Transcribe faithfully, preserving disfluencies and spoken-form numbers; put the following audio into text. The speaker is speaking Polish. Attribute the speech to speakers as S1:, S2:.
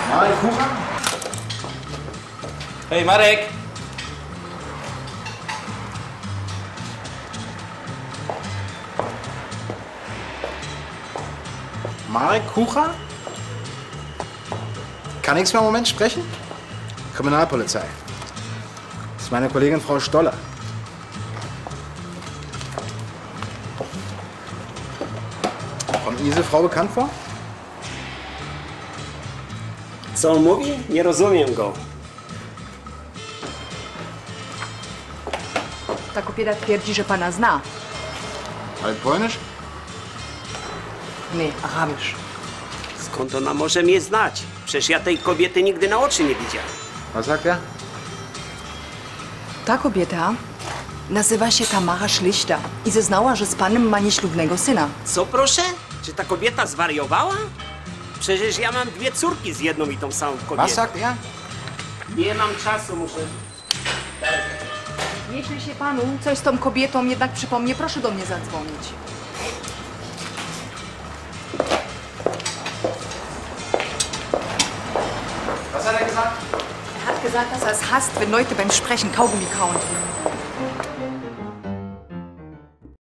S1: Marek Kucha?
S2: Hej, Marek!
S1: Marek Kucha? Kann ich mal einen Moment sprechen? Kriminalpolizei. Das ist meine Kollegin Frau Stoller. Kommt Ihnen diese Frau bekannt vor?
S3: Co on mówi? Nie rozumiem go.
S4: Ta kobieta twierdzi, że pana zna.
S1: Ale polnisch?
S4: Nie, arabisch.
S3: Skąd ona może mnie znać? Przecież ja tej kobiety nigdy na oczy nie widziałem.
S1: Was sagt er?
S4: Ta kobieta nazywa się Tamara Schlichter i zeznała, że z panem ma nieślubnego syna.
S3: Co proszę? Czy ta kobieta zwariowała? Przecież ja mam dwie córki z jedną i tą samą kobietą.
S1: Was sagt er?
S3: Nie mam czasu, muszę...
S4: Jeśli się panu coś z tą kobietą jednak przypomnie, proszę do mnie zadzwonić.
S1: Was hat er gesagt?
S4: Er hat gesagt, dass er es hasst, wenn Leute beim Sprechen Kaugummi kauen.